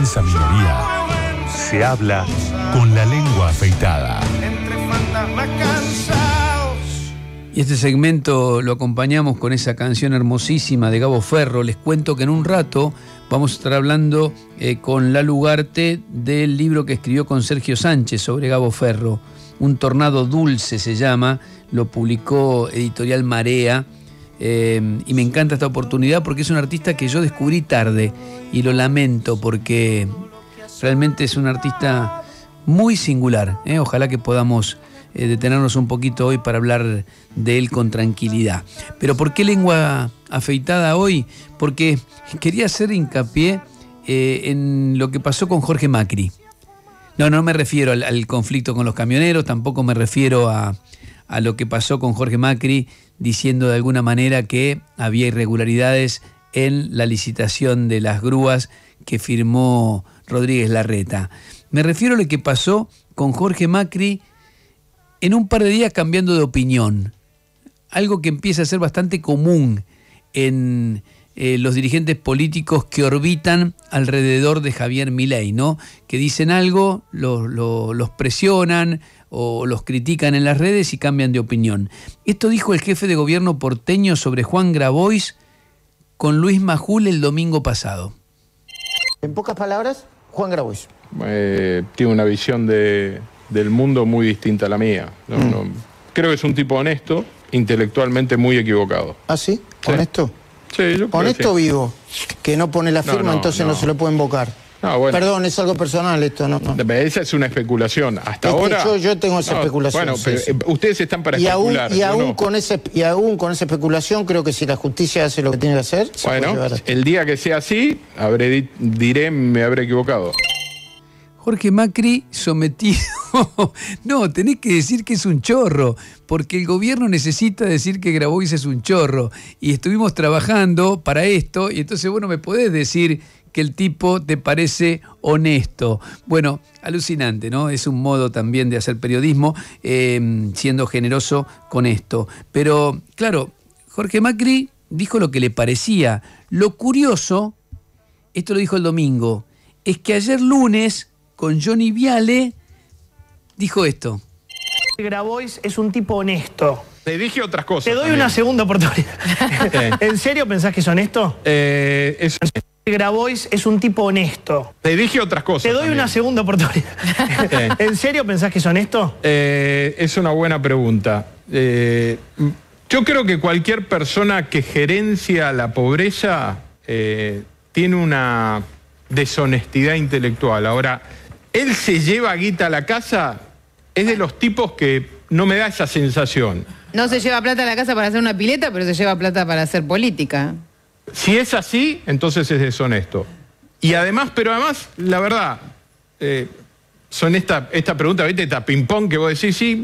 esa minoría, se habla con la lengua afeitada. Y este segmento lo acompañamos con esa canción hermosísima de Gabo Ferro. Les cuento que en un rato vamos a estar hablando con Lalu Ugarte del libro que escribió con Sergio Sánchez sobre Gabo Ferro. Un tornado dulce se llama, lo publicó Editorial Marea. Y me encanta esta oportunidad porque es un artista que yo descubrí tarde y lo lamento porque realmente es un artista muy singular. Ojalá que podamos detenernos un poquito hoy para hablar de él con tranquilidad. Pero ¿por qué lengua afeitada hoy? Porque quería hacer hincapié en lo que pasó con Jorge Macri. No me refiero al conflicto con los camioneros, tampoco me refiero a lo que pasó con Jorge Macri diciendo de alguna manera que había irregularidades en la licitación de las grúas que firmó Rodríguez Larreta. Me refiero a lo que pasó con Jorge Macri en un par de días cambiando de opinión. Algo que empieza a ser bastante común en los dirigentes políticos que orbitan alrededor de Javier Milei, ¿no? Que dicen algo, los presionan o los critican en las redes y cambian de opinión. Esto dijo el jefe de gobierno porteño sobre Juan Grabois con Luis Majul el domingo pasado. En pocas palabras, Juan Grabois. Tiene una visión del mundo muy distinta a la mía. Creo que es un tipo honesto, intelectualmente muy equivocado. ¿Ah, sí? ¿Honesto? Sí, yo creo ¿Honesto que sí. vivo? Que no pone la firma, entonces no se lo puede invocar. Bueno. Perdón, es algo personal esto, ¿no? Esa es una especulación. Hasta ahora... Yo tengo esa especulación. Bueno, pero sí. Ustedes están para especular. Y aún con esa especulación, creo que si la justicia hace lo que tiene que hacer, bueno, el día que sea así, diré me habré equivocado. Jorge Macri sometido... No, tenés que decir que es un chorro, porque el gobierno necesita decir que Grabois es un chorro. Y estuvimos trabajando para esto, y entonces vos no me podés decir que el tipo te parece honesto. Bueno, alucinante, ¿no? Es un modo también de hacer periodismo, siendo generoso con esto. Pero, claro, Jorge Macri dijo lo que le parecía. Lo curioso, esto lo dijo el domingo, es que ayer lunes, con Johnny Viale, dijo esto. Grabois es un tipo honesto. Te dije otras cosas. Te doy también una segunda oportunidad. ¿En serio pensás que es honesto? Grabois es un tipo honesto. Te dije otras cosas. Te doy también una segunda oportunidad. ¿En serio pensás que es honesto? Es una buena pregunta. Yo creo que cualquier persona que gerencia la pobreza tiene una deshonestidad intelectual. Ahora, él se lleva guita a la casa, es de los tipos que no me da esa sensación. No se lleva plata a la casa para hacer una pileta, pero se lleva plata para hacer política. Si es así, entonces es deshonesto. Y además, la verdad, son esta pregunta, ¿viste? Esta ping-pong que vos decís, sí,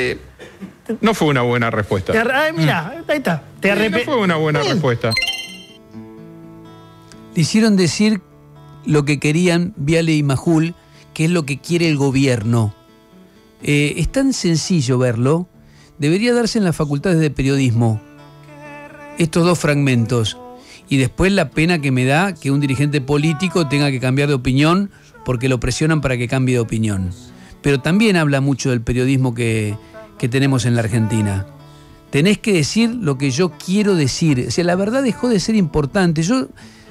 no fue una buena respuesta. Mirá, ahí está. No fue una buena respuesta. Le hicieron decir lo que querían Viale y Majul, que es lo que quiere el gobierno. Es tan sencillo verlo. Debería darse en las facultades de periodismo estos dos fragmentos. Y después la pena que me da que un dirigente político tenga que cambiar de opinión porque lo presionan para que cambie de opinión. Pero también habla mucho del periodismo que tenemos en la Argentina. Tenés que decir lo que yo quiero decir. O sea, la verdad dejó de ser importante. Yo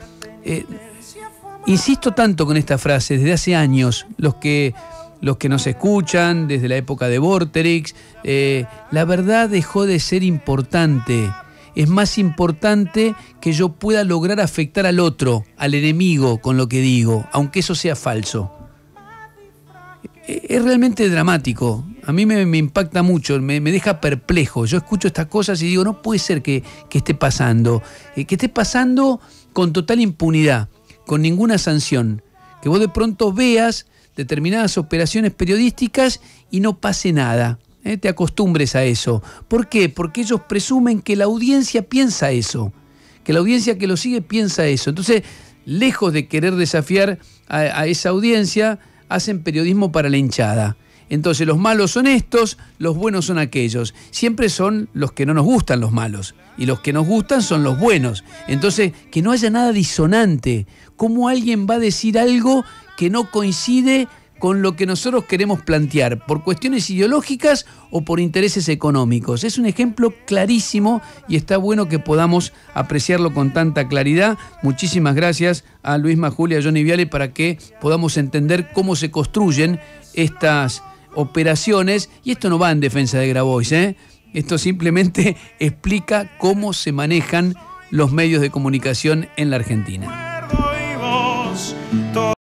insisto tanto con esta frase desde hace años, los que nos escuchan desde la época de Vorterix, la verdad dejó de ser importante. Es más importante que yo pueda lograr afectar al otro, al enemigo, con lo que digo, aunque eso sea falso. Es realmente dramático. A mí me impacta mucho, me deja perplejo. Yo escucho estas cosas y digo, no puede ser que esté pasando. Que esté pasando con total impunidad, con ninguna sanción. Que vos de pronto veas determinadas operaciones periodísticas y no pase nada. Te acostumbres a eso. ¿Por qué? Porque ellos presumen que la audiencia piensa eso, que la audiencia que lo sigue piensa eso. Entonces, lejos de querer desafiar a esa audiencia, hacen periodismo para la hinchada. Entonces los malos son estos, los buenos son aquellos. Siempre son los que no nos gustan los malos y los que nos gustan son los buenos. Entonces que no haya nada disonante. ¿Cómo alguien va a decir algo que no coincide con lo que nosotros queremos plantear, por cuestiones ideológicas o por intereses económicos? Es un ejemplo clarísimo y está bueno que podamos apreciarlo con tanta claridad. Muchísimas gracias a Luis Majul y a Johnny Viale para que podamos entender cómo se construyen estas operaciones. Y esto no va en defensa de Grabois, ¿eh? Esto simplemente explica cómo se manejan los medios de comunicación en la Argentina.